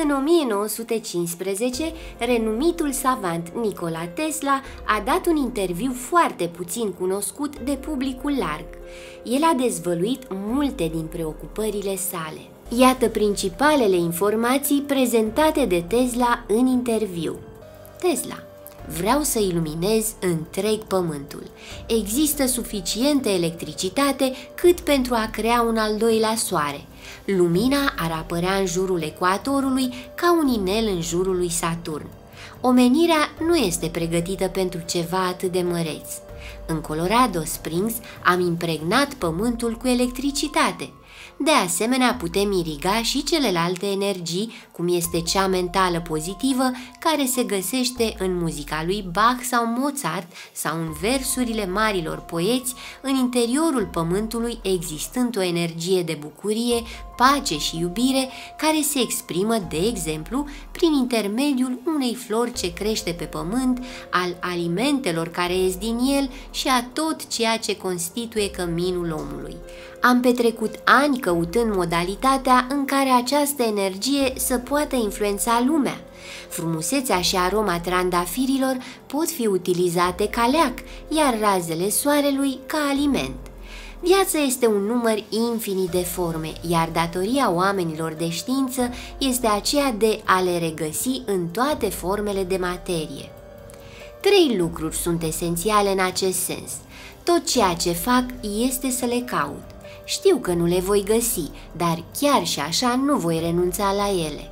În 1915, renumitul savant Nikola Tesla a dat un interviu foarte puțin cunoscut de publicul larg. El a dezvăluit multe din preocupările sale. Iată principalele informații prezentate de Tesla în interviu. Tesla: vreau să iluminez întreg pământul. Există suficientă electricitate cât pentru a crea un al doilea soare. Lumina ar apărea în jurul ecuatorului ca un inel în jurul lui Saturn. Omenirea nu este pregătită pentru ceva atât de măreț. În Colorado Springs am impregnat pământul cu electricitate. De asemenea, putem iriga și celelalte energii, cum este cea mentală pozitivă, care se găsește în muzica lui Bach sau Mozart sau în versurile marilor poeți, în interiorul pământului existând o energie de bucurie, pace și iubire, care se exprimă, de exemplu, prin intermediul unei flori ce crește pe pământ, al alimentelor care ies din el și a tot ceea ce constituie căminul omului. Am petrecut ani căutând modalitatea în care această energie să poată influența lumea. Frumusețea și aroma trandafirilor pot fi utilizate ca leac, iar razele soarelui ca aliment. Viața este un număr infinit de forme, iar datoria oamenilor de știință este aceea de a le regăsi în toate formele de materie. 3 lucruri sunt esențiale în acest sens. Tot ceea ce fac este să le caut. Știu că nu le voi găsi, dar chiar și așa nu voi renunța la ele.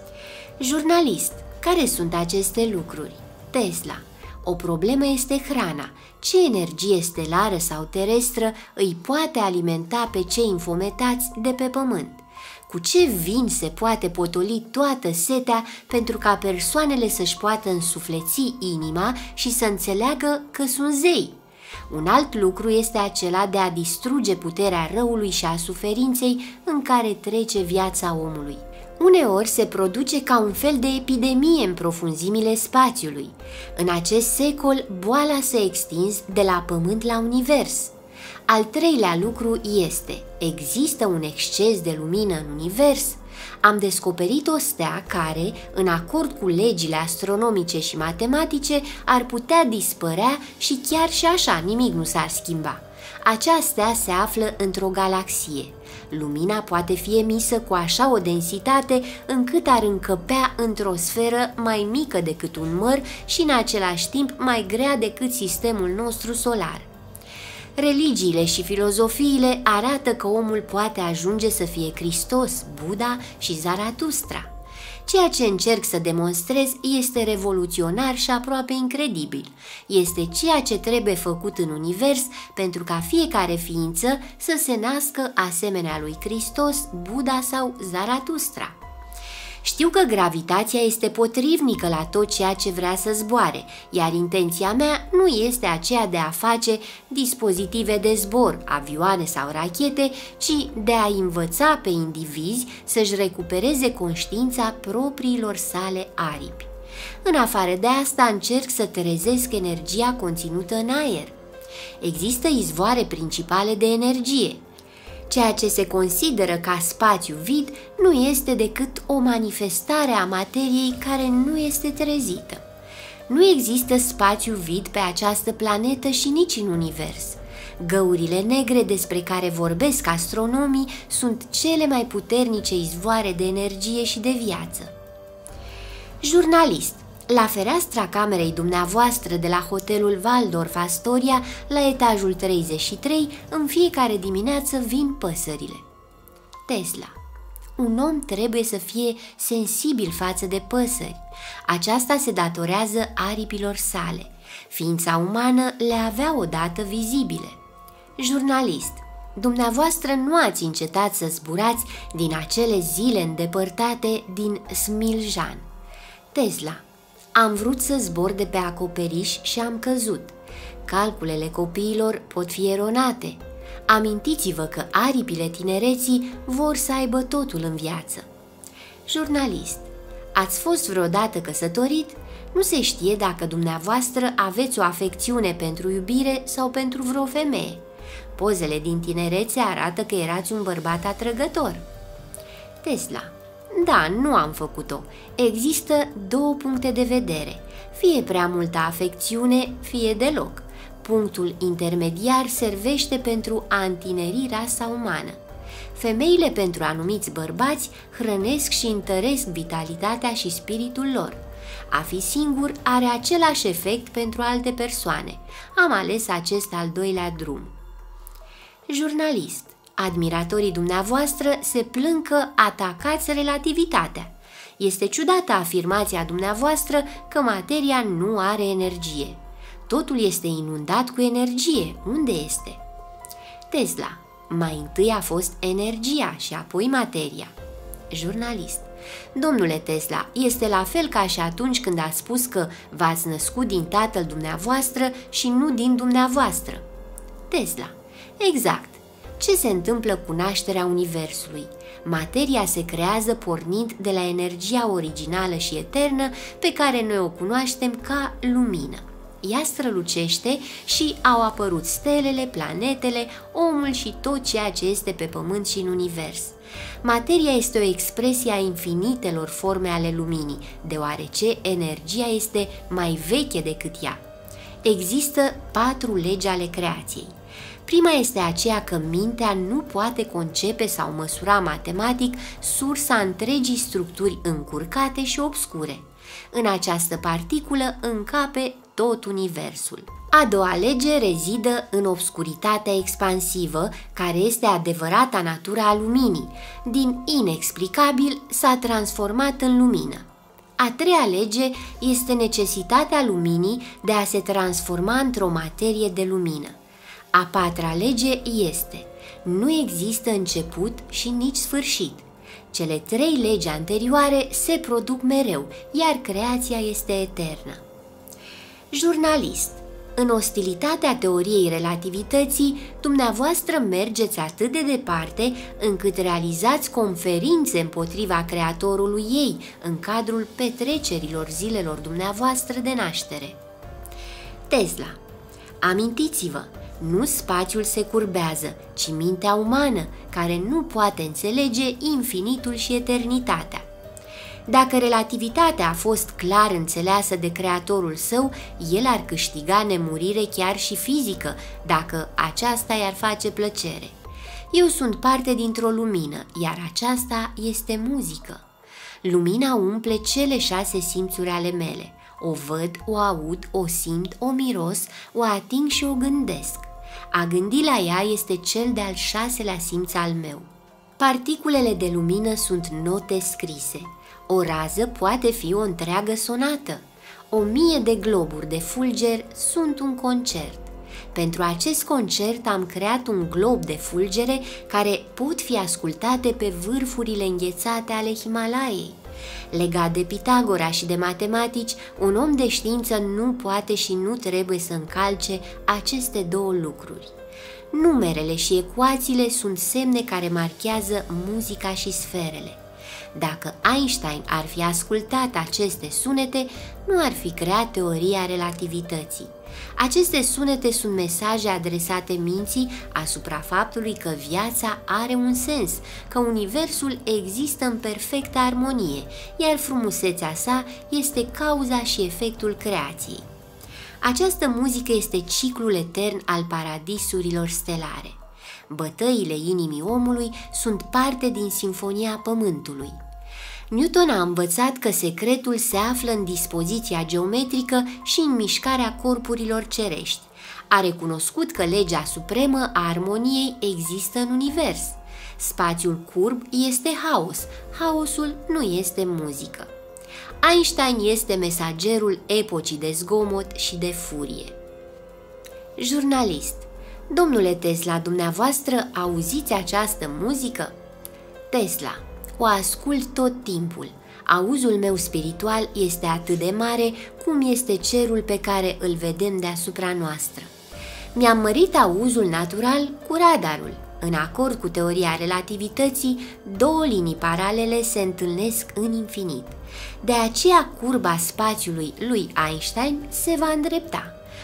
Jurnalist: care sunt aceste lucruri? Tesla: o problemă este hrana. Ce energie stelară sau terestră îi poate alimenta pe cei infometați de pe pământ? Cu ce vin se poate potoli toată setea pentru ca persoanele să-și poată însufleți inima și să înțeleagă că sunt zei? Un alt lucru este acela de a distruge puterea răului și a suferinței în care trece viața omului. Uneori se produce ca un fel de epidemie în profunzimile spațiului. În acest secol, boala s-a extins de la pământ la univers. Al 3-lea lucru este: există un exces de lumină în univers? Am descoperit o stea care, în acord cu legile astronomice și matematice, ar putea dispărea și chiar și așa nimic nu s-ar schimba. Acea stea se află într-o galaxie. Lumina poate fi emisă cu așa o densitate încât ar încăpea într-o sferă mai mică decât un măr și în același timp mai grea decât sistemul nostru solar. Religiile și filozofiile arată că omul poate ajunge să fie Hristos, Buddha și Zaratustra. Ceea ce încerc să demonstrez este revoluționar și aproape incredibil. Este ceea ce trebuie făcut în univers pentru ca fiecare ființă să se nască asemenea lui Hristos, Buddha sau Zaratustra. Știu că gravitația este potrivnică la tot ceea ce vrea să zboare, iar intenția mea nu este aceea de a face dispozitive de zbor, avioane sau rachete, ci de a învăța pe indivizi să-și recupereze conștiința propriilor sale aripi. În afară de asta, încerc să trezesc energia conținută în aer. Există izvoare principale de energie. Ceea ce se consideră ca spațiu vid nu este decât o manifestare a materiei care nu este trezită. Nu există spațiu vid pe această planetă și nici în univers. Găurile negre despre care vorbesc astronomii sunt cele mai puternice izvoare de energie și de viață. Jurnalist: la fereastra camerei dumneavoastră de la hotelul Waldorf Astoria, la etajul 33, în fiecare dimineață vin păsările. Tesla: un om trebuie să fie sensibil față de păsări. Aceasta se datorează aripilor sale. Ființa umană le avea odată vizibile. Jurnalist: dumneavoastră nu ați încetat să zburați din acele zile îndepărtate din Smiljan. Tesla: am vrut să zbor de pe acoperiș și am căzut. Calculele copiilor pot fi eronate. Amintiți-vă că aripile tinereții vor să aibă totul în viață. Jurnalist: ați fost vreodată căsătorit? Nu se știe dacă dumneavoastră aveți o afecțiune pentru iubire sau pentru vreo femeie. Pozele din tinerețe arată că erați un bărbat atrăgător. Tesla: Da, nu am făcut-o. Există două puncte de vedere, fie prea multă afecțiune, fie deloc. Punctul intermediar servește pentru a întineri rasa umană. Femeile pentru anumiți bărbați hrănesc și întăresc vitalitatea și spiritul lor. A fi singur are același efect pentru alte persoane. Am ales acest al doilea drum. Jurnalist. Admiratorii dumneavoastră se plâng că atacați relativitatea. Este ciudată afirmația dumneavoastră că materia nu are energie. Totul este inundat cu energie. Unde este? Tesla. Mai întâi a fost energia și apoi materia. Jurnalist. Domnule Tesla, este la fel ca și atunci când a spus că v-ați născut din tatăl dumneavoastră și nu din dumneavoastră. Tesla. Exact. Ce se întâmplă cu nașterea Universului? Materia se creează pornind de la energia originală și eternă pe care noi o cunoaștem ca lumină. Ea strălucește și au apărut stelele, planetele, omul și tot ceea ce este pe pământ și în univers. Materia este o expresie a infinitelor forme ale luminii, deoarece energia este mai veche decât ea. Există 4 legi ale creației. Prima este aceea că mintea nu poate concepe sau măsura matematic sursa întregii structuri încurcate și obscure. În această particulă încape tot universul. A doua lege rezidă în obscuritatea expansivă, care este adevărata natura a luminii. Din inexplicabil s-a transformat în lumină. A treia lege este necesitatea luminii de a se transforma într-o materie de lumină. A patra lege este: nu există început și nici sfârșit. Cele 3 legi anterioare se produc mereu, iar creația este eternă. Jurnalist. În ostilitatea teoriei relativității, dumneavoastră mergeți atât de departe încât realizați conferințe împotriva creatorului ei în cadrul petrecerilor zilelor dumneavoastră de naștere. Tesla. Amintiți-vă, nu spațiul se curbează, ci mintea umană, care nu poate înțelege infinitul și eternitatea. Dacă relativitatea a fost clar înțeleasă de creatorul său, el ar câștiga nemurire chiar și fizică, dacă aceasta i-ar face plăcere. Eu sunt parte dintr-o lumină, iar aceasta este muzică. Lumina umple cele 6 simțuri ale mele. O văd, o aud, o simt, o miros, o ating și o gândesc. A gândi la ea este cel de-al 6-lea simț al meu. Particulele de lumină sunt note scrise. O rază poate fi o întreagă sonată. 1000 de globuri de fulger sunt un concert. Pentru acest concert am creat un glob de fulgere care pot fi ascultate pe vârfurile înghețate ale Himalaiei. Legat de Pitagora și de matematici, un om de știință nu poate și nu trebuie să încalce aceste 2 lucruri. Numerele și ecuațiile sunt semne care marchează muzica și sferele. Dacă Einstein ar fi ascultat aceste sunete, nu ar fi creat teoria relativității. Aceste sunete sunt mesaje adresate minții asupra faptului că viața are un sens, că universul există în perfectă armonie, iar frumusețea sa este cauza și efectul creației. Această muzică este ciclul etern al paradisurilor stelare. Bătăile inimii omului sunt parte din simfonia pământului. Newton a învățat că secretul se află în dispoziția geometrică și în mișcarea corpurilor cerești. A recunoscut că legea supremă a armoniei există în univers. Spațiul curb este haos, haosul nu este muzică. Einstein este mesagerul epocii de zgomot și de furie. Jurnalist. Domnule Tesla, dumneavoastră auziți această muzică? Tesla. O ascult tot timpul. Auzul meu spiritual este atât de mare cum este cerul pe care îl vedem deasupra noastră. Mi-am mărit auzul natural cu radarul. În acord cu teoria relativității, 2 linii paralele se întâlnesc în infinit. De aceea curba spațiului lui Einstein se va îndrepta.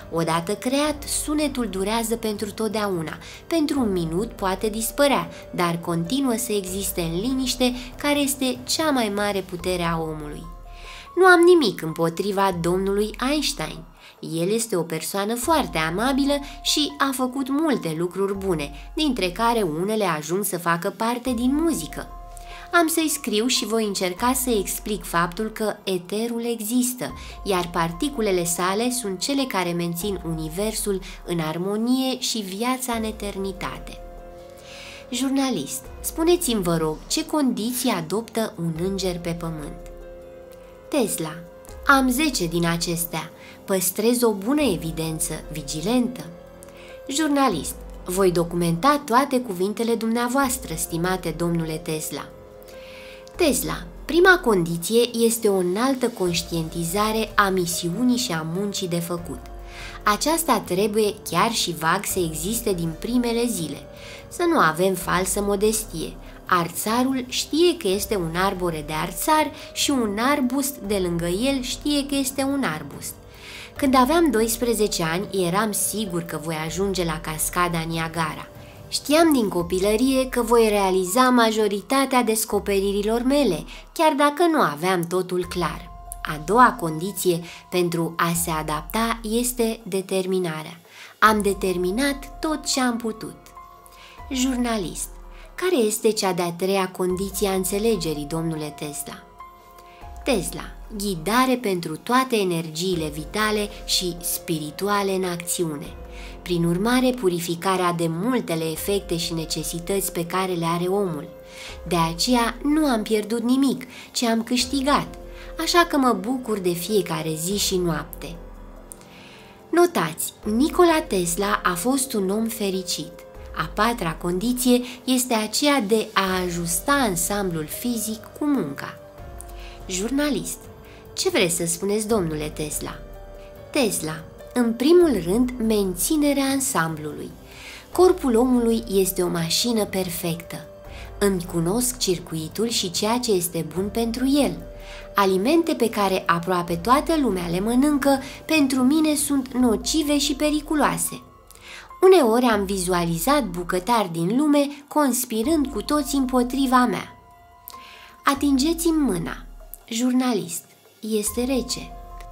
Odată creat, sunetul durează pentru totdeauna. Pentru un minut poate dispărea, dar continuă să existe în liniște, care este cea mai mare putere a omului. Nu am nimic împotriva domnului Einstein. El este o persoană foarte amabilă și a făcut multe lucruri bune, dintre care unele ajung să facă parte din muzică. Am să-i scriu și voi încerca să explic faptul că eterul există, iar particulele sale sunt cele care mențin universul în armonie și viața în eternitate. Jurnalist, spuneți-mi, vă rog, ce condiții adoptă un înger pe pământ? Tesla, am 10 din acestea. Păstrez o bună evidență, vigilentă. Jurnalist, voi documenta toate cuvintele dumneavoastră, stimate domnule Tesla. Tesla, prima condiție este o înaltă conștientizare a misiunii și a muncii de făcut. Aceasta trebuie chiar și vag să existe din primele zile. Să nu avem falsă modestie. Arțarul știe că este un arbore de arțar și un arbust de lângă el știe că este un arbust. Când aveam 12 ani, eram sigur că voi ajunge la cascada Niagara. Știam din copilărie că voi realiza majoritatea descoperirilor mele, chiar dacă nu aveam totul clar. A doua condiție pentru a se adapta este determinarea. Am determinat tot ce am putut. Jurnalist, care este cea de-a treia condiție a înțelegerii, domnule Tesla? Tesla, ghidare pentru toate energiile vitale și spirituale în acțiune. Prin urmare, purificarea de multele efecte și necesități pe care le are omul. De aceea nu am pierdut nimic, ci am câștigat, așa că mă bucur de fiecare zi și noapte. Notați, Nikola Tesla a fost un om fericit. A patra condiție este aceea de a ajusta ansamblul fizic cu munca. Jurnalist, ce vreți să spuneți, domnule Tesla? Tesla, în primul rând, menținerea ansamblului. Corpul omului este o mașină perfectă. Îmi cunosc circuitul și ceea ce este bun pentru el. Alimente pe care aproape toată lumea le mănâncă, pentru mine sunt nocive și periculoase. Uneori am vizualizat bucătari din lume conspirând cu toți împotriva mea. Atingeți-mi mâna. Jurnalist, este rece.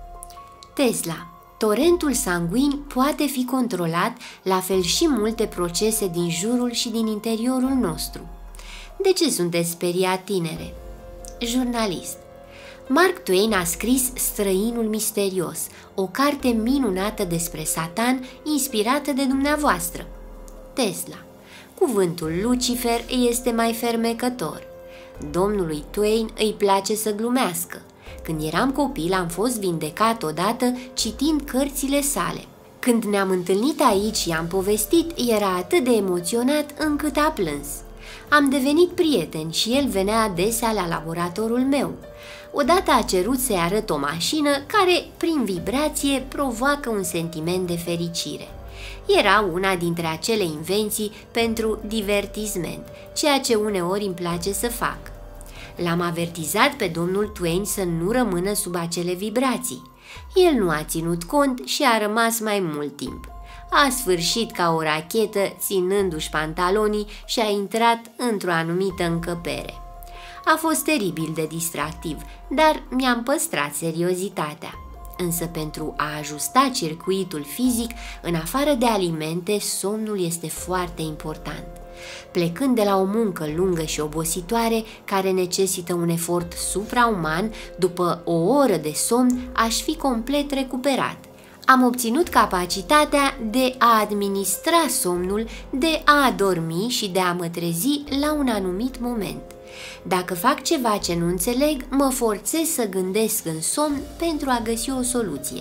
Tesla, torentul sanguin poate fi controlat, la fel și multe procese din jurul și din interiorul nostru. De ce sunteți speriat, tinere? Jurnalist, Mark Twain a scris Străinul misterios, o carte minunată despre Satan, inspirată de dumneavoastră. Tesla, cuvântul Lucifer este mai fermecător. Domnului Twain îi place să glumească. Când eram copil am fost vindecat odată citind cărțile sale. Când ne-am întâlnit aici și am povestit, era atât de emoționat încât a plâns. Am devenit prieteni și el venea adesea la laboratorul meu. Odată a cerut să-i arăt o mașină care, prin vibrație, provoacă un sentiment de fericire. Era una dintre acele invenții pentru divertisment, ceea ce uneori îmi place să fac. L-am avertizat pe domnul Twain să nu rămână sub acele vibrații. El nu a ținut cont și a rămas mai mult timp. A sfârșit ca o rachetă, ținându-și pantalonii, și a intrat într-o anumită încăpere. A fost teribil de distractiv, dar mi-am păstrat seriozitatea. Însă pentru a ajusta circuitul fizic, în afară de alimente, somnul este foarte important. Plecând de la o muncă lungă și obositoare, care necesită un efort suprauman, după o oră de somn aș fi complet recuperat. Am obținut capacitatea de a administra somnul, de a adormi și de a mă trezi la un anumit moment. Dacă fac ceva ce nu înțeleg, mă forțez să gândesc în somn pentru a găsi o soluție.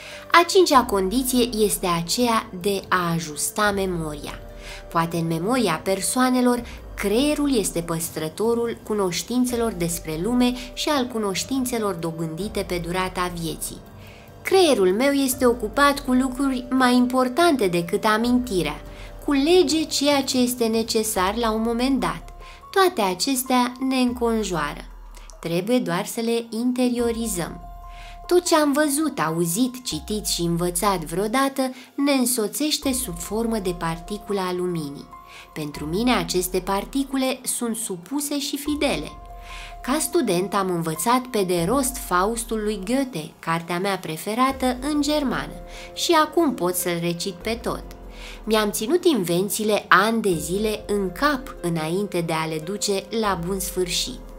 A cincea condiție este aceea de a ajusta memoria. Poate în memoria persoanelor, creierul este păstrătorul cunoștințelor despre lume și al cunoștințelor dobândite pe durata vieții. Creierul meu este ocupat cu lucruri mai importante decât amintirea, culege ceea ce este necesar la un moment dat. Toate acestea ne înconjoară. Trebuie doar să le interiorizăm. Tot ce am văzut, auzit, citit și învățat vreodată ne însoțește sub formă de particule a luminii. Pentru mine aceste particule sunt supuse și fidele. Ca student am învățat pe de rost Faustul lui Goethe, cartea mea preferată, în germană, și acum pot să-l recit pe tot. Mi-am ținut invențiile ani de zile în cap înainte de a le duce la bun sfârșit.